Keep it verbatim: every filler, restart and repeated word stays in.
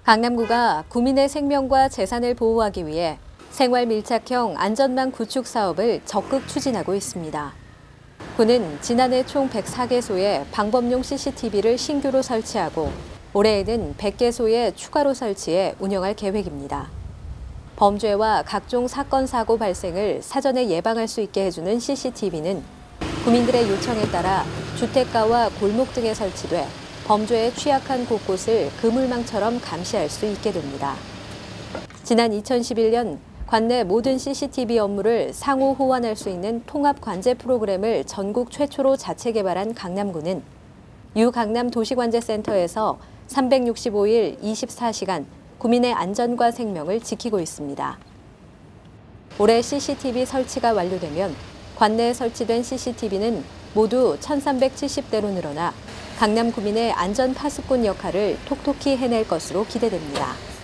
강남구가 구민의 생명과 재산을 보호하기 위해 생활 밀착형 안전망 구축 사업을 적극 추진하고 있습니다. 구는 지난해 총 백사 개소에 방범용 씨씨티비를 신규로 설치하고 올해에는 백 개소에 추가로 설치해 운영할 계획입니다. 범죄와 각종 사건, 사고 발생을 사전에 예방할 수 있게 해주는 씨씨티비는 구민들의 요청에 따라 주택가와 골목 등에 설치돼 범죄에 취약한 곳곳을 그물망처럼 감시할 수 있게 됩니다. 지난 이천십일 년 관내 모든 씨씨티비 업무를 상호 호환할 수 있는 통합 관제 프로그램을 전국 최초로 자체 개발한 강남구는 유강남 도시관제센터에서 삼백육십오 일 이십사 시간 구민의 안전과 생명을 지키고 있습니다. 올해 씨씨티비 설치가 완료되면 관내에 설치된 씨씨티비는 모두 천삼백칠십 대로 늘어나 강남 구민의 안전 파수꾼 역할을 톡톡히 해낼 것으로 기대됩니다.